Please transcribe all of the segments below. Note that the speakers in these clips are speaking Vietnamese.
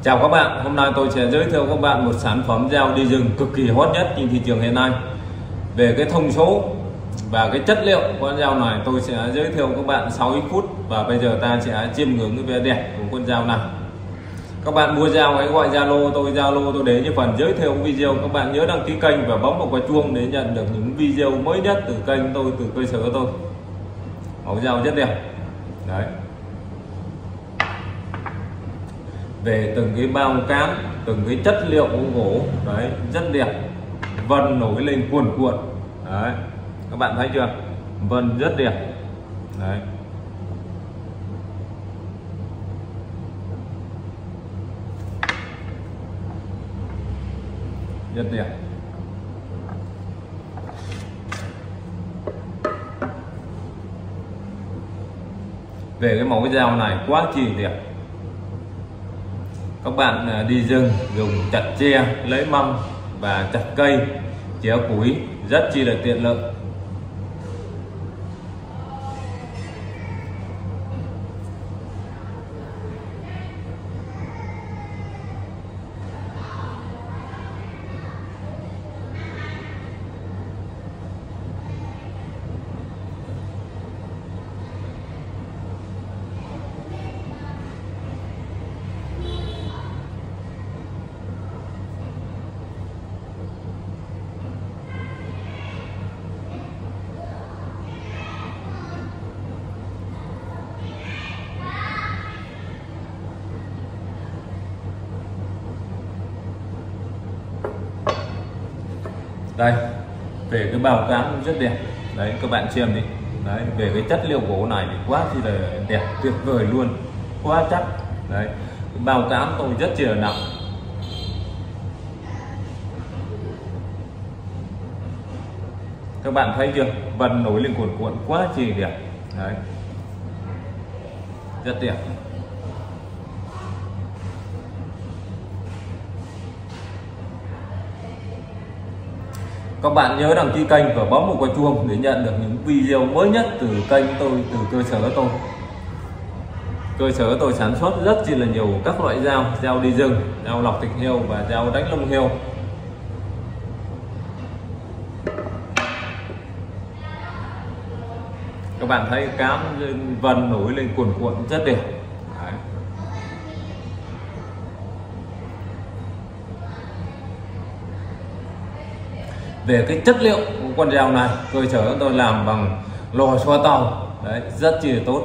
Chào các bạn, hôm nay tôi sẽ giới thiệu các bạn một sản phẩm dao đi rừng cực kỳ hot nhất trên thị trường hiện nay. Về cái thông số và cái chất liệu của con dao này tôi sẽ giới thiệu các bạn sau ít phút. Và bây giờ ta sẽ chiêm ngưỡng cái vẻ đẹp của con dao này. Các bạn mua dao hãy gọi Zalo tôi để như phần giới thiệu video. Các bạn nhớ đăng ký kênh và bấm vào quả chuông để nhận được những video mới nhất từ kênh tôi, từ cơ sở tôi. Mẫu dao rất đẹp. Đấy. Về từng cái bao cán, từng cái chất liệu của gỗ đấy rất đẹp, vân nổi lên cuồn cuộn đấy, các bạn thấy chưa, vân rất đẹp đấy, rất đẹp. Về cái mẫu dao này quá chi đẹp. Các bạn đi rừng dùng chặt tre, lấy măng và chặt cây, chẻ củi rất chi là tiện lợi. Đây, về cái bao cán rất đẹp đấy, các bạn xem đi đấy. Về cái chất liệu gỗ này thì quá thì là đẹp, tuyệt vời luôn, quá chắc đấy. Cái bao cán tôi rất chi là nặng. Các bạn thấy chưa, vân nổi lên cuồn cuộn quá chi đẹp đấy, rất đẹp. Các bạn nhớ đăng ký kênh và bấm vào quả chuông để nhận được những video mới nhất từ kênh tôi, từ cơ sở tôi. Cơ sở tôi sản xuất rất chi là nhiều các loại dao, dao đi rừng, dao lọc thịt heo và dao đánh lông heo. Các bạn thấy cám vân nổi lên cuồn cuộn rất đẹp. Đấy. Về cái chất liệu của con dao này, cơ sở tôi làm bằng lò xo tàu đấy, rất chi là tốt.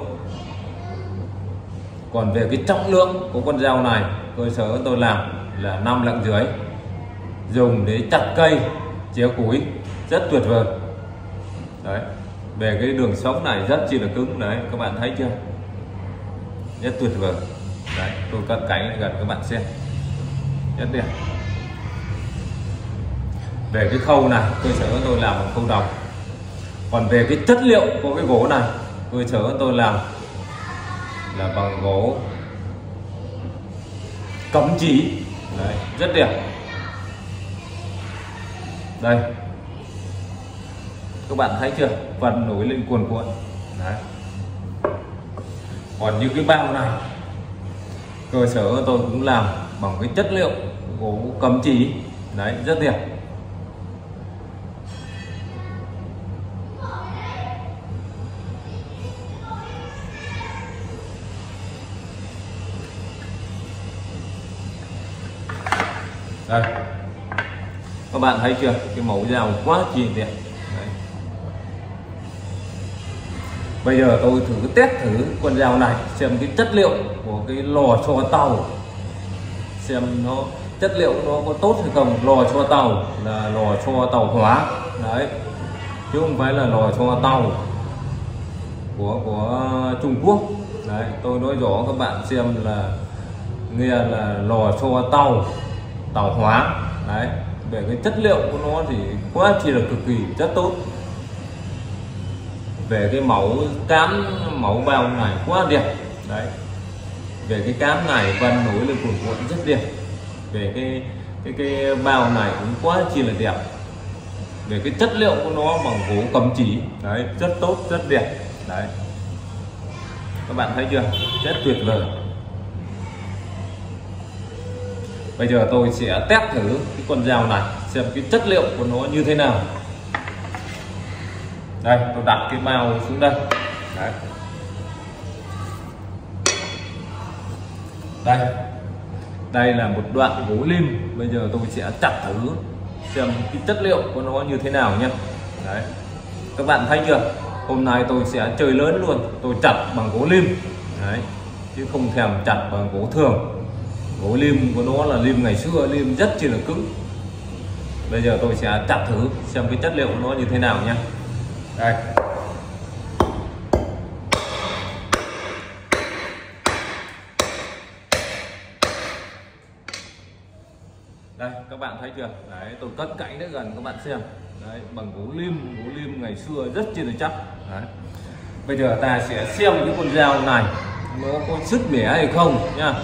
Còn về cái trọng lượng của con dao này, cơ sở tôi làm là 5,5 lạng, dùng để chặt cây, chẻ củi rất tuyệt vời đấy. Về cái đường sống này rất chi là cứng đấy, các bạn thấy chưa, rất tuyệt vời đấy. Tôi cận cảnh lại gần các bạn xem, rất đẹp. Về cái khâu này, cơ sở tôi làm bằng khâu đồng. Còn về cái chất liệu của cái gỗ này, cơ sở tôi làm là bằng gỗ cẩm chỉ đấy, rất đẹp. Đây, các bạn thấy chưa, vân nổi lên cuồn cuộn đấy. Còn như cái bao này, cơ sở tôi cũng làm bằng cái chất liệu gỗ cẩm chỉ đấy, rất đẹp. Đây, các bạn thấy chưa, cái mẫu dao quá chi đẹp đấy. Bây giờ tôi thử test thử con dao này xem cái chất liệu của cái lò xo tàu, xem nó chất liệu nó có tốt hay không. Lò xo tàu là lò xo tàu hóa đấy, chứ không phải là lò xo tàu của Trung Quốc đấy. Tôi nói rõ các bạn xem là nghe là lò xo tàu hóa đấy. Về cái chất liệu của nó thì quá chi là cực kỳ rất tốt. Về cái mẫu cán, mẫu bao này quá đẹp đấy. Về cái cán này vân nổi lên cuồn cuộn rất đẹp. Về cái bao này cũng quá chi là đẹp. Về cái chất liệu của nó bằng gỗ cẩm chỉ đấy, rất tốt, rất đẹp đấy. Các bạn thấy chưa, rất tuyệt vời. Bây giờ tôi sẽ test thử cái con dao này xem cái chất liệu của nó như thế nào. Đây, tôi đặt cái bao xuống đây. Đấy. Đây là một đoạn gỗ lim. Bây giờ tôi sẽ chặt thử xem cái chất liệu của nó như thế nào nhé. Đấy, các bạn thấy chưa, hôm nay tôi sẽ chơi lớn luôn, tôi chặt bằng gỗ lim. Đấy, chứ không thèm chặt bằng gỗ thường. Gỗ lim của nó là lim ngày xưa, lim rất chi là cứng. Bây giờ tôi sẽ chặt thử xem cái chất liệu của nó như thế nào nhé. Đây, các bạn thấy chưa? Đấy, tôi cất cánh đến gần các bạn xem. Đấy, bằng gỗ lim ngày xưa rất chi là chắc. Đấy. Bây giờ ta sẽ xem cái con dao này nó có sứt mẻ hay không nha.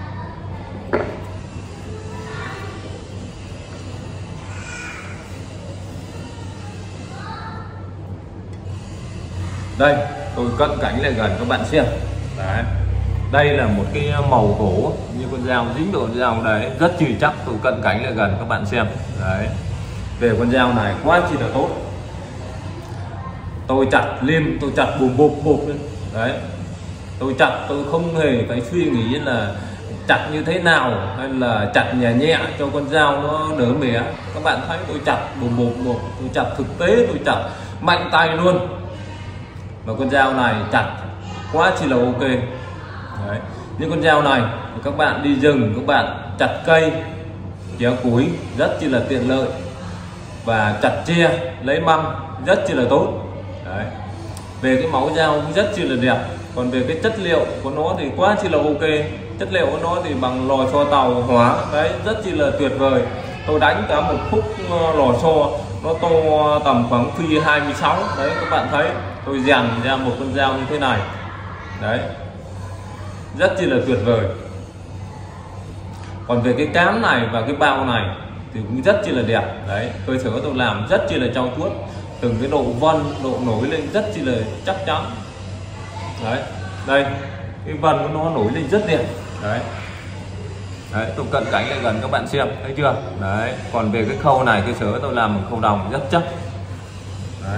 Đây, tôi cận cảnh lại gần các bạn xem. Đấy, đây là một cái màu gỗ như con dao dính vào con dao đấy, rất chi chắc. Tôi cận cảnh lại gần các bạn xem. Đấy, về con dao này quá chi là tốt. Tôi chặt lim, tôi chặt bùm bụp lên. Đấy, tôi chặt, tôi không hề phải suy nghĩ là chặt như thế nào hay là chặt nhẹ nhẹ cho con dao nó đỡ mẻ. Các bạn thấy tôi chặt bùm bụp, tôi chặt thực tế, tôi chặt mạnh tay luôn. Và con dao này chặt quá chi là ok. Đấy, những con dao này các bạn đi rừng, các bạn chặt cây kéo củi rất chi là tiện lợi, và chặt tre lấy măng rất chi là tốt. Đấy, về cái máu dao cũng rất chi là đẹp. Còn về cái chất liệu của nó thì quá chi là ok. Chất liệu của nó thì bằng lò xo tàu hóa, đấy, rất chi là tuyệt vời. Tôi đánh cả một khúc lò xo nó to tầm khoảng phi 26. Đấy, các bạn thấy tôi rèn ra một con dao như thế này. Đấy, rất chi là tuyệt vời. Còn về cái cán này và cái bao này thì cũng rất chi là đẹp. Đấy, cơ sở tôi làm rất chi là trau chuốt, từng cái độ vân, độ nổi lên rất chi là chắc chắn. Đấy, đây cái vân của nó nổi lên rất đẹp. Đấy, tôi cận cảnh lại gần các bạn xem, thấy chưa? Đấy, còn về cái khâu này, cơ sở tôi làm một khâu đồng rất chắc. Đấy,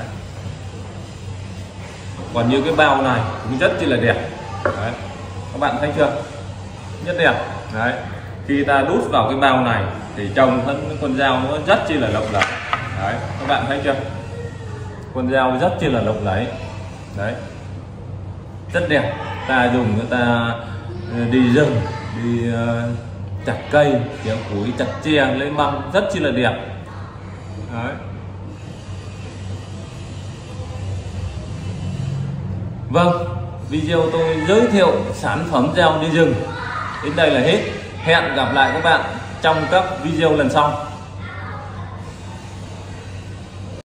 còn như cái bao này cũng rất chi là đẹp. Đấy, các bạn thấy chưa, rất đẹp. Đấy, khi ta đút vào cái bao này thì trông thân con dao nó rất chi là lộng lẫy. Đấy, các bạn thấy chưa, con dao rất chi là lộng lẫy. Đấy, rất đẹp. Ta dùng người ta đi rừng, đi chặt cây kéo củi, chặt tre lấy măng rất chi là đẹp. Đấy. Vâng, video tôi giới thiệu sản phẩm dao đi rừng đến đây là hết. Hẹn gặp lại các bạn trong các video lần sau.